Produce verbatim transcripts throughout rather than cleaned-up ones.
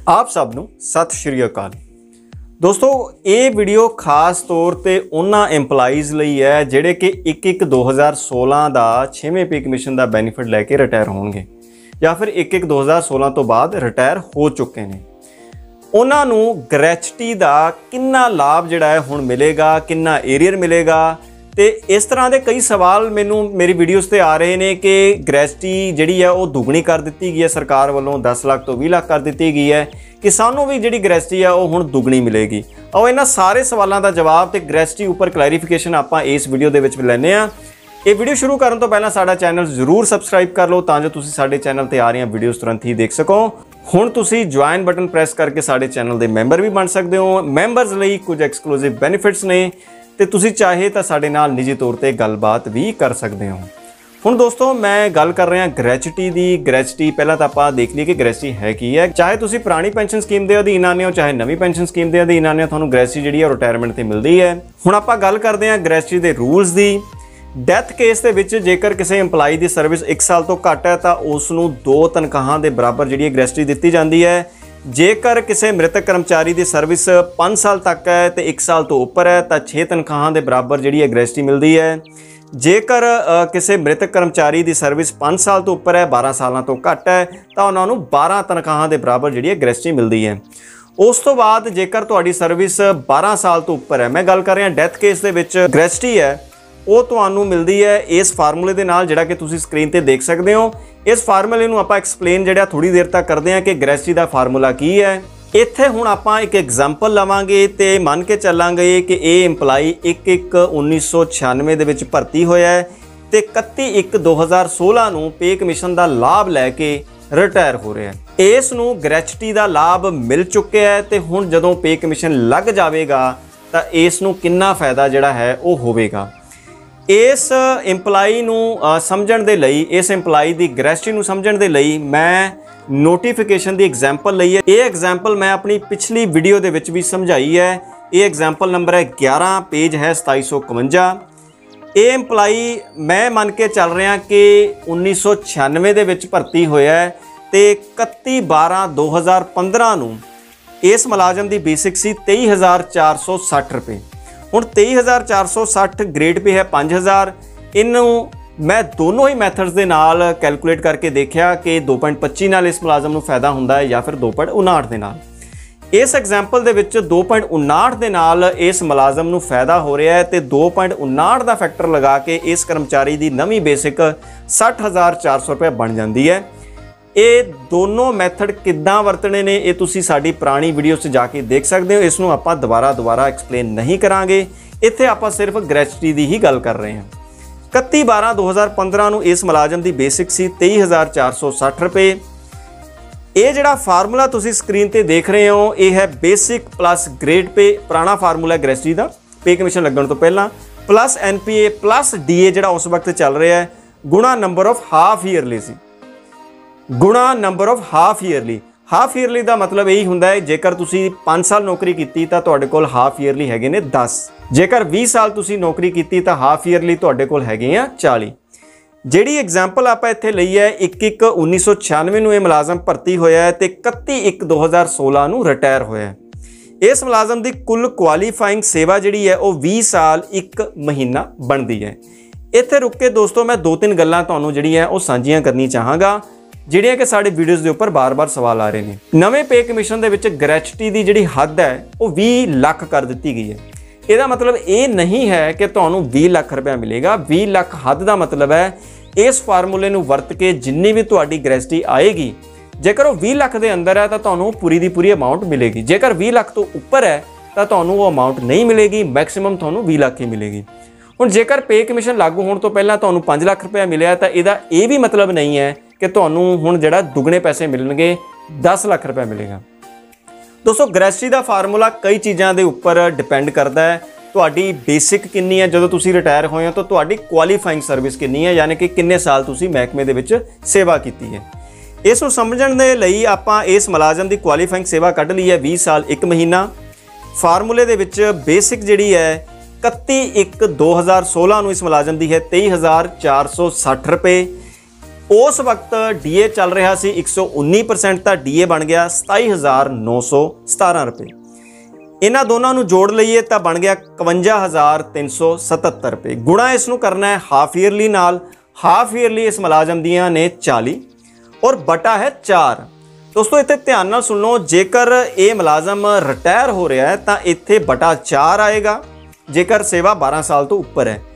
आप सब नूं सत श्री अकाल। दोस्तों ये वीडियो खास तौर पे उन्हां एम्पलाइज़ लई है जिहड़े कि एक एक दो हज़ार सोलह का छेवें पे कमीशन का बैनीफिट लैके रिटायर होणगे या फिर एक एक दो हज़ार सोलह तो बाद रिटायर हो चुके हैं। उन्हां नूं ग्रैचुटी का कितना लाभ जिहड़ा है हुण मिलेगा, कितना एरियर मिलेगा, तो इस तरह के कई सवाल मैनू मेरी वीडियोज़ ते आ रहे हैं कि ग्रैचुटी जिहड़ी है वो दुगनी कर दी गई है सरकार वालों, दस लाख तो बीस लाख कर दी गई है कि सानू भी जिहड़ी ग्रैचुटी है वो हुण दुगनी मिलेगी। और इन्हां सारे सवालों का जवाब तो ग्रैचुटी उपर क्लैरीफिकेशन आपां इस वीडियो दे विच लैने आ। ये वीडियो शुरू करने तो पहला साडा चैनल जरूर सबसक्राइब कर लो तां जो तुसीं साडे चैनल ते आ रही वीडियोज़ तुरंत ही देख सको। हुण तुसीं ज्वाइन बटन प्रेस करके साडे चैनल के मैंबर भी बन सकते हो। मैंबरस लई कुछ एक्सक्लूसिव बेनीफिट्स ने तो तुसीं चाहे तो साडे नाल निजी तौर पर गलबात भी कर सकते हो। हुण दोस्तों मैं गल कर रहा ग्रैचुटी की। ग्रैचुटी पहला तो आप देख लीए कि ग्रैचुटी है की है। चाहे तुसीं पुरानी पेंशन स्कीम के अधीन आने हो, चाहे नवी पेंशन स्कीम के अधीन आने हो, तुहानूं ग्रैचुटी जिहड़ी है रिटायरमेंट ते मिलदी है। हुण आपां गल करदे हां ग्रैचुटी के रूल्स की। डैथ केस के विच जेकर किसी इंपलाई की सर्विस एक साल तो घट है तो उसनूं दो तनख्वाहां के बराबर जिहड़ी ग्रैचुटी दित्ती जाती है। जेकर किसी मृतक कर्मचारी की सर्विस पाँच साल तक है तो एक साल तो उपर है तो छे तनख्वाहां के बराबर जिहड़ी ग्रैचुटी मिलती है। जेकर किसी मृतक कर्मचारी की सर्विस पाँच साल तो उपर है, बारह साल तो घट है तो उन्होंने बारह तनख्वाहां के बराबर जिहड़ी ग्रैचुटी मिलती है। उस तो बाद जेकर तुहाडी सर्विस बारह साल तो उपर है, मैं गल कर रहा डैथ केस के विच ग्रैचुटी है वो तुहानूं मिलती है इस फार्मूले के नाल जिहड़ा कि तुसीं स्क्रीन पर देख सकते हो। इस फार्मूले नूं आपां एक्सप्लेन जिहड़ा थोड़ी देर तक करते हैं कि ग्रैचुटी का फार्मूला की है। इत्थे हुण आपां एक एग्जाम्पल लवांगे तो मन के चलांगे कि ये इंपलाई एक एक उन्नीस सौ छियानवे दे विच भर्ती होया है तो इकत्ती एक दो हज़ार सोलह नूं पे कमीशन का लाभ लैके रिटायर हो रहा है। इस नूं ग्रैचुटी का लाभ मिल चुका है तो हुण जदों पे कमीशन लग जाएगा तो इस नूं कितना फायदा जिहड़ा है वो होवेगा। इस इंपलाई नूं समझण दे लई, इस इंपलाई की ग्रैचुटी नूं समझण दे लई मैं नोटिफिकेशन की एग्जाम्पल लई है। ये एग्जाम्पल मैं अपनी पिछली वीडियो दे विच भी समझाई है। ये एग्जाम्पल नंबर है ग्यारह, पेज है सताई सौ इकवंजा। ये इंपलाई मैं मन के चल रहा कि उन्नीस सौ छियानवे दे विच भर्ती होया है तो इकत्ती बारह दो हज़ार पंद्रह नूं इस मुलाजम की बेसिक सी तेई हज़ार चार सौ सठ रुपये। हुण तेई हज़ार चार सौ सठ ग्रेड पे है पाँच हज़ार। इनू मैं दोनों ही मैथड्स के नाल कैलकुलेट करके देखा कि दो पॉइंट पच्ची नाल इस मुलाजम नूं फायदा हुंदा है या फिर दो पॉइंट उनाहठ के नाल। इस एग्जाम्पल दे विच दो पॉइंट उनाहठ के नाल इस मुलाजम नूं फायदा हो रहा है तो दो पॉइंट उनाहठ का फैक्टर लगा के इस कर्मचारी की नवीं बेसिक सठ हज़ार चार सौ रुपये बन जाती है। ये दोनों मैथड किद्दां वरतने ने ये तुसीं साडी पुरानी वीडियो से जाके देख सकते हो। इसनूं आपां दोबारा दोबारा एक्सप्लेन नहीं करांगे, इत्थे आपां सिर्फ ग्रैचुटी की ही गल कर रहे हैं। इकत्ती बारह दो हज़ार पंद्रह नूं इस मुलाजम की बेसिक सी तेई हज़ार चार सौ सठ रुपये। ये जिहड़ा फार्मूला तुसीं स्क्रीन पर देख रहे हो ये है बेसिक प्लस ग्रेड पे, पुराना फार्मूला है ग्रैचुटी का पे कमीशन लगन तो पहला, plus N P A plus D A जिहड़ा उस वक्त चल रहा है गुणा नंबर ऑफ हाफ ईयरली सी, गुणा number of half yearly. Half yearly का मतलब यही होंदा है जेकर तुसी पाँच साल नौकरी की तो तुहाडे कोल हाफ ईयरली हैगे ने दस, जेकर बीस साल तुसी नौकरी की तो हाफ ईयरली तुहाडे कोल हैगे आ चाली। जिहड़ी एग्जाम्पल आपां इत्थे लई है एक एक उन्नीस सौ छियानवे नूं ये मुलाजम भर्ती होया है तो इकत्ती एक दो हज़ार सोलह नूं रिटायर होया है। इस मुलाजम की कुल क्वालीफाइंग सेवा जिहड़ी है वो बीस साल एक महीना बनती है। इत्थे रुक के दोस्तों मैं दो तीन गल्लां तुहानूं जिहड़ियां वो साझियां करनी चाहांगा जिहड़ियां कि साडे वीडियोज़ के उपर बार बार सवाल आ रहे हैं। नवें पे कमीशन के विच ग्रैचुटी की जिहड़ी हद है वो बीस लाख कर दी गई है। इसका मतलब ये नहीं है कि तुहानूं बीस लाख रुपया मिलेगा। बीस लाख हद का मतलब है इस फार्मूले नूं वरत के जिन्नी भी तुहाडी ग्रैचुटी आएगी जेकर वो बीस लाख के अंदर है तो तुहानूं पूरी की पूरी अमाउंट मिलेगी। जेकर बीस लाख तो उपर है तो तुहानूं वो अमाउंट नहीं मिलेगी, मैक्सीमम तुहानूं बीस लाख ही मिलेगी। हुण जेकर पे कमीशन लागू होने तो पहला तुहानूं पाँच लाख रुपया मिलिया तो इहदा ये भी मतलब नहीं है कि तुहानूं हुण जिहड़ा दुगने पैसे मिलणगे दस लाख रुपया मिलेगा। दोस्तों ग्रैचुटी का फार्मूला कई चीज़ों के उपर डिपेंड करता है। तुहाडी बेसिक कितनी है जदों तुसीं रिटायर होए हो, तो तुहाडी क्वालीफाइंग सर्विस कितनी है यानी कि किन्ने साल तुसीं महकमे दे विच सेवा की है। इस नूं समझण दे लई आपां इस मुलाजम की क्वालीफाइंग सेवा कढ लई है बीस साल एक महीना। फार्मूले दे विच बेसिक जिहड़ी है इकत्ती एक दो हज़ार सोलह नूं इस मुलाजम की है तेई हज़ार चार सौ सठ रुपये। उस वक्त डी ए चल रहा सी एक सौ उन्नी परसेंट, तो डी ए बन गया सताई हज़ार नौ सौ सतारह रुपये। इन्हों दोनों को जोड़ लीए तो बन गया इकवंजा हज़ार तीन सौ सतहत्तर रुपये। गुणा इसनों करना है हाफ ईयरली नाल, हाफ ईयरली इस मुलाजम दियाँ ने चाली और बटा है चार। दोस्तों इतने ध्यान नाल सुन लो, जेकर ये मुलाजम रिटायर हो रहा है तो इत्थे बटा चार आएगा जेकर सेवा बारह साल तो उपर है।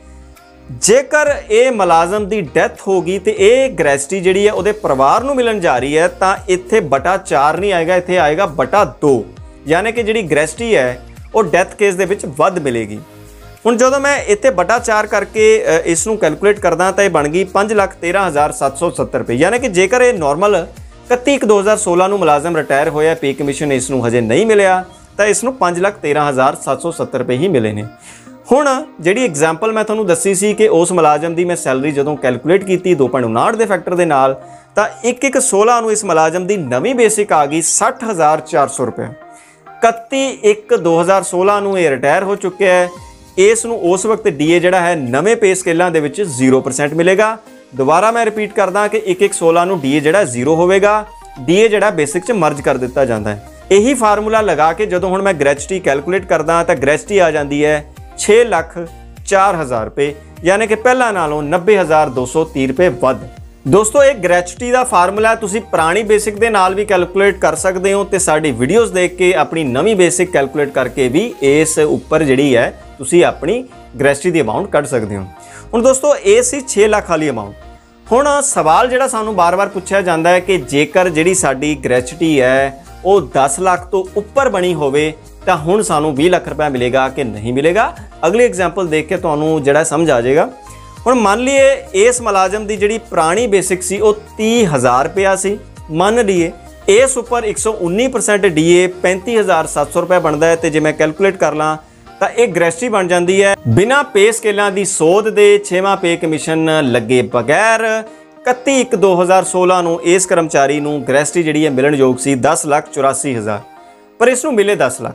जेकर ये मुलाजम की डैथ होगी तो ये ग्रैचुटी जी है वो परिवार को मिलन जा रही है तो इत्थे बटा चार नहीं आएगा, इत्थे आएगा बटा दो, यानी कि जी ग्रैचुटी है वो डैथ केस के विच वध मिलेगी। हुण जो मैं इत्थे बटा चार करके इसनूं कैलकुलेट करदा तो यह बन गई पाँच लख तेरह हज़ार सत्त सौ सत्तर रुपये। यानी कि जेकर ये नॉर्मल इकत्ती एक दो हज़ार सोलह को मुलाजम रिटायर होया, पे कमीशन इसनूं हजे नहीं मिलिया, तो इसनूं पाँच लख तेरह हज़ार सत्त सौ सत्तर रुपये ही मिले ने। हुण जिहड़ी एग्जाम्पल मैं तुहानूं दस्सी सी कि उस मुलाजम की मैं सैलरी जदों कैलकुलेट की दो पॉइंट उनाहठ के फैक्टर के नाल, तो एक एक सोलह नूं इस मुलाजम की नवीं बेसिक आ गई सठ हज़ार चार सौ रुपये। इकत्ती एक दो हज़ार सोलह नूं ये रिटायर हो चुके हैं, इस नूं उस वक्त डी ए जिहड़ा है नवे पे स्केलों के विच जीरो परसेंट मिलेगा। दोबारा मैं रिपीट करदा कि एक एक सोलह नूं डी ए जिहड़ा जीरो होवेगा, डी ए जिहड़ा बेसिक च मर्ज कर दिता जाता है। यही फार्मूला लगा के जदों हुण मैं ग्रैचुटी कैलकुलेट करदा तो ग्रैचुटी आ जाती है छे लख चार हज़ार रुपये, यानी कि पहला नालों नब्बे हज़ार दो सौ तीह रुपये वध। दोस्तों एक ग्रैचुटी का फार्मूला तुसी पुरानी बेसिक के नाल भी कैलकुलेट कर सकते हो, तो साडी वीडियोज़ देख के अपनी नवी बेसिक कैलकुलेट करके भी इस उपर जिहड़ी है तुसी अपनी ग्रैचुटी की अमाउंट कढ़ सकते हो। हुण दोस्तों ये सी छे लाख वाली अमाउंट। हुण सवाल जिहड़ा सानूं बार बार पूछा जाता है कि जेकर जिहड़ी साडी ग्रैचुटी है वो दस लाख तो उपर बनी होवे तो हुण सानूं बीस लाख रुपया मिलेगा कि नहीं मिलेगा। अगली एग्जाम्पल देख के तुहानूं जिहड़ा समझ आ जाएगा। हुण मान लीए इस मुलाजम की जिहड़ी पुरानी बेसिक सी वो तीह हज़ार रुपया सी, मान लीए इस उपर एक सौ उन्नी परसेंट डी ए पैंती हज़ार सत्त सौ रुपया बनता है, तो जे मैं कैलकुलेट कर ला तो एक ग्रैचुटी बन जाती है बिना पे स्केलों की सोध दे छेवां पे कमीशन लगे बगैर इकत्ती एक दो हज़ार सोलह नूं इस कर्मचारी नूं ग्रैचुटी जिहड़ी है मिलन योग सी दस लाख चौरासी हज़ार, पर इसनूं मिले दस लाख।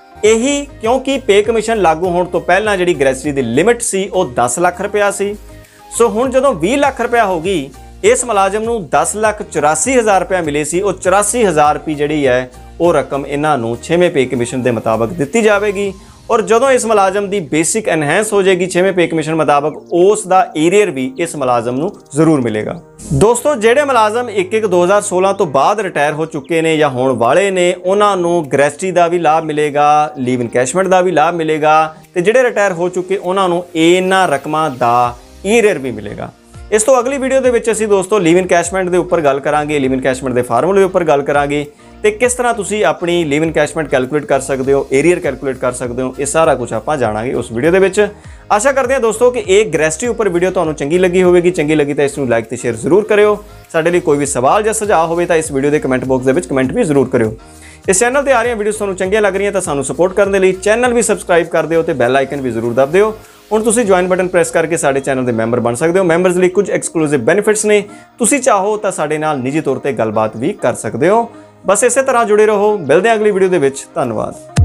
यही क्योंकि पे कमीशन लागू होने तो पहला जिहड़ी ग्रैचुटी की लिमिट सी वो दस लाख रुपया सी। सो हुण जदों बीस लाख रुपया होगी इस मुलाजम नूं दस लाख चौरासी हज़ार रुपया मिले सी, वो चौरासी हज़ार रुपये जिहड़ी है वो रकम इन्हां नूं छेवें पे कमीशन के मुताबिक दिती जाएगी। और जदों इस मुलाजम की बेसिक एनहेंस हो जाएगी छेवें पे कमीशन मुताबिक, उसका एरियर भी इस मुलाजम नूं जरूर मिलेगा। दोस्तों जिहड़े मुलाजम एक एक दो हज़ार सोलह तो बाद रिटायर हो चुके ने या होने वाले ने, उन्हां नूं ग्रैचुटी का भी लाभ मिलेगा, लीव इनकैशमेंट का भी लाभ मिलेगा, तो जिहड़े रिटायर हो चुके उन्हां नूं इन्हां रकमां दा एरियर भी मिलेगा। इस तो अगली वीडियो के विच असीं दोस्तों लीव इनकैशमेंट के उपर गल करांगे, लीव इनकैशमेंट के फार्मूले उपर गल करांगे, तो किस तरह तुसी अपनी लीव इनकैशमेंट कैलकुलेट कर सकते हो, एरियर कैलकुलेट कर सकते हो, ये सारा कुछ आपां जाणांगे उस वीडियो के विच। आशा करते हैं दोस्तों कि एक ग्रैचुटी उपर वीडियो तुहानूं चंगी लगी होगी। चंगी लगी तो इसनूं लाइक ते शेयर जरूर करियो। साडे लई कोई भी सवाल या सुझाव होवे तो इस वीडियो के कमेंट बॉक्स के विच कमेंट भी जरूर करियो। इस चैनल पर आ रही वीडियो तुहानूं चंगियां लग रही तो सानूं सपोर्ट करने लई चैनल भी सबसक्राइब कर दिओ ते बैल आइकन भी जरूर दब दिओ। हुण तुसीं ज्वाइन बटन प्रेस करके साडे चैनल के मैंबर बन सकते हो। मैंबर्स लई कुछ एक्सक्लूसिव बेनिफिट्स ने, तुसीं चाहो तो साडे नाल निजी तौर पर गलबात भी कर सकते हो। बस इस तरह जुड़े रहो। मिलते हैं अगली वीडियो के विच। धन्यवाद।